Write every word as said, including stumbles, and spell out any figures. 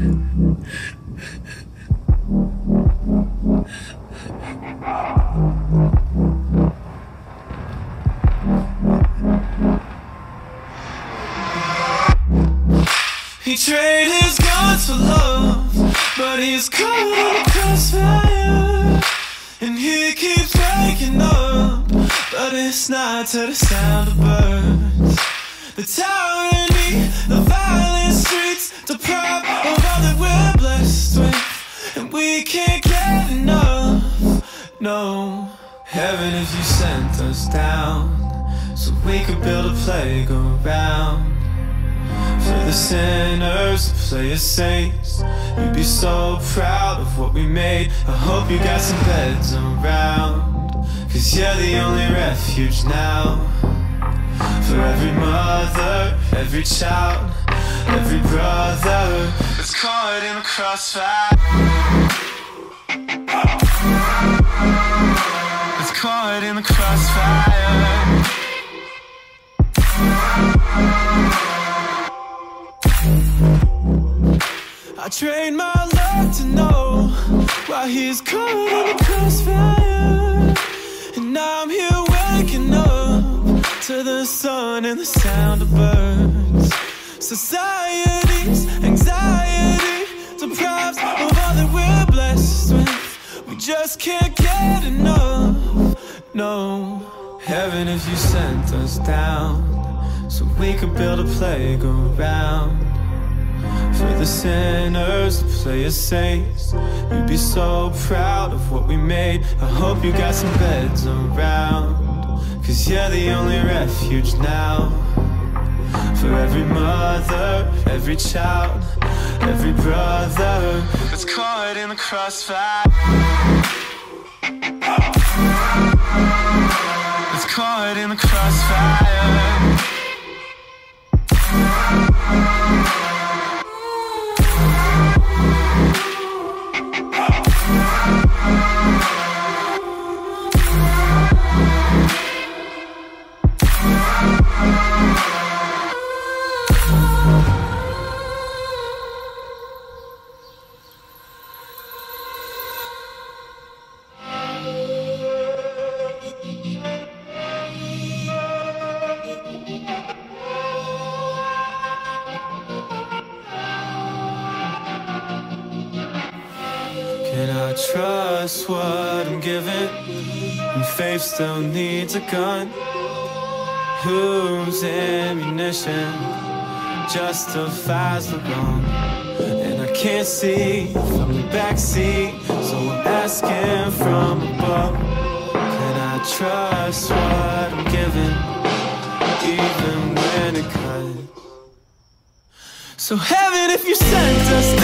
He traded his guns for love, but he's caught in the crossfire. And he keeps waking up, but it's not to the sound of birds. The tyranny, the violent streets, deprived of all that we're blessed with, and we can't get enough. No, heaven, if you sent us down so we could build a playground for the sinners to play as saints. You'd be so proud of what we made. I hope you got some beds around, cause you're the only refuge now. For every mother, every child, every brother that's caught in the crossfire, that's caught in the crossfire. I trained my luck to know why he's caught in the crossfire. And now I'm here waking up to the sun and the sound of birds. Society's anxiety deprives of all that we're blessed with. We just can't get enough. No, heaven, if you sent us down so we could build a playground for the sinners to play as saints. You'd be so proud of what we made. I hope you got some beds around, cause you're the only refuge now. For every mother, every child, every brother that's caught in the crossfire, that's caught in the crossfire. Can I trust what I'm given when faith still needs a gun? Whose ammunition justifies the wrong? And I can't see from the backseat, so I'm asking from above. Can I trust what I'm given, even when it cuts? So heaven, if you sent us